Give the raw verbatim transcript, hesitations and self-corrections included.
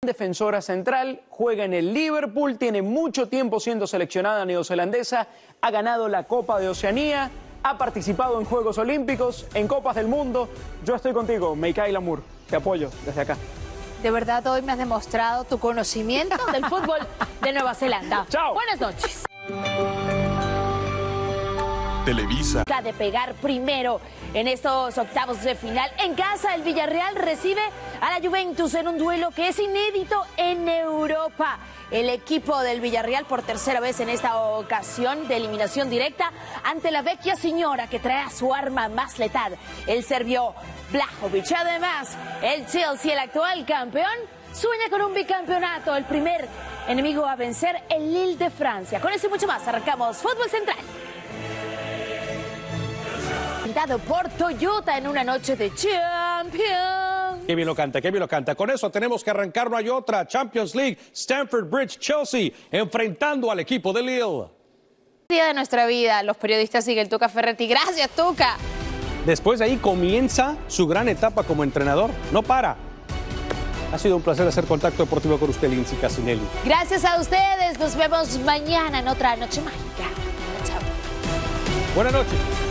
Defensora central, juega en el Liverpool, tiene mucho tiempo siendo seleccionada neozelandesa, ha ganado la Copa de Oceanía, ha participado en Juegos Olímpicos, en Copas del Mundo. Yo estoy contigo, Mikaela Moore, te apoyo desde acá. De verdad, hoy me has demostrado tu conocimiento del fútbol de Nueva Zelanda. Chao. Buenas noches. Televisa. De pegar primero en estos octavos de final. En casa, el Villarreal recibe a la Juventus en un duelo que es inédito en Europa. El equipo del Villarreal por tercera vez en esta ocasión de eliminación directa ante la vecchia señora que trae a su arma más letal, el serbio Vlahovic. Además, el Chelsea, el actual campeón, sueña con un bicampeonato, el primer enemigo a vencer, el Lille de Francia. Con eso y mucho más, arrancamos Fútbol Central. Dado por Toyota en una noche de Champions. Qué bien lo canta, qué bien lo canta. Con eso tenemos que arrancarnos. Hay otra Champions League, Stamford Bridge, Chelsea, enfrentando al equipo de Lille. Día de nuestra vida, los periodistas siguen el Tuca Ferretti. Gracias, Tuca. Después de ahí comienza su gran etapa como entrenador. No para. Ha sido un placer hacer contacto deportivo con usted, Lindsay Casinelli. Gracias a ustedes. Nos vemos mañana en otra noche mágica. Chao. Buenas noches.